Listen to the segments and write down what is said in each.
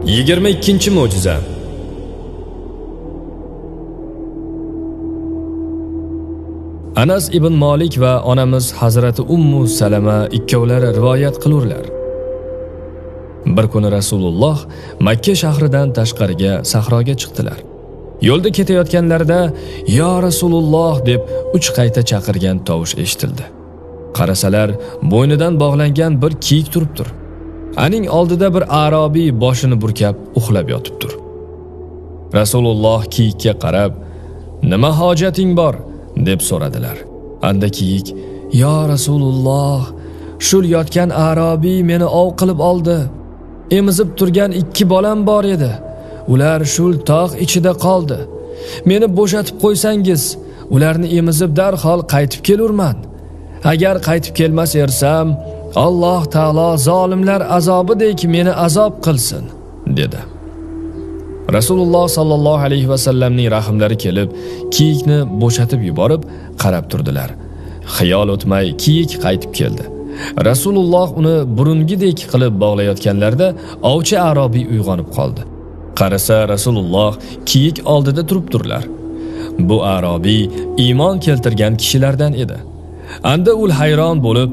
22-mo'jiza. Anas ibn Malik va onamiz Hazrati Ummu Salama ikkovlari rivoyat qilurlar. Bir kuni Rasululloh Makka shahridan tashqariga sahroga chiqdilar. Yo'lda ketayotganlarida "Ya Rasululloh" deb 3 qayta chaqirgan tovush eshitildi. Qarasalar, bo'ynidan bog'langan bir kiyik turibdir. Aning oldida bir arobiy boshini burkab uxlab yotibdir. Rasululloh kiyikka qarab, "Nima hojating bor?" deb so'radilar. Anda kiyik, "Ya Rasululloh, shul yotgan arobiy meni ov qilib oldi. Emizib turgan 2 bolam bor edi. Ular shul tog' ichida qoldi. Meni bo'shatib qo'ysangiz, ularni emizib darhol qaytib kelurman. Agar qaytib kelmas ersam, Alloh taolo zolimlar azobidek meni azob qilsin" dedi. Rasululloh sallallohu alayhi va sallamning rahmlari kelib, kiyikni bo'shatib yuborib qarab turdilar. Xiyol o'tmay kiyik qaytib keldi. Rasululloh uni burungidek qilib bog'layotganlarida ovchi arobiy uyg'onib qoldi. Qarasa Rasululloh kiyik oldida turibdirlar. Bu arobiy iymon keltirgan kishilardan edi. Anda u hayron bo'lib,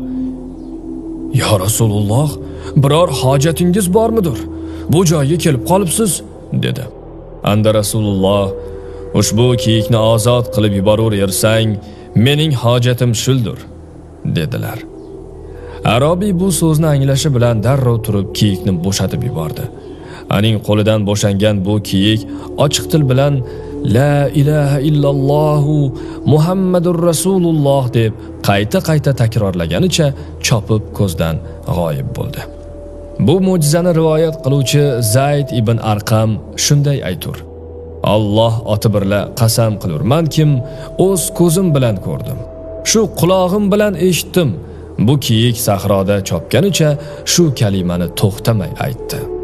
"Ya Rasululloh, biror hojatingiz bormidir? Bu joyga kelib qolibsiz?" dedi. Anda Rasululloh, "Ushbu kiyikni ozod qilib yuborur ersang, mening hojatim shuldir" dedilar. Arobiy bu so'zni anglashi bilan darrov turib kiyikni bo'shatib yubordi. Aning qo'lidan bo'shangan bu kiyik ochiq til bilan "La ilaha illalloh Muhammadur Rasululloh" deb qayta takrorlaganicha chopib ko'zdan g'oyib bo'ldi. Bu mo'jizani rivoyat qiluvchi Zayd ibn Arqam shunday aytur: "Alloh oti birla qasam qilurmankim, o'z ko'zim bilan ko'rdim. Shu quloqim bilan eshitdim. Bu kiyik sahroda chopganicha shu kalimani to'xtamay aytdi."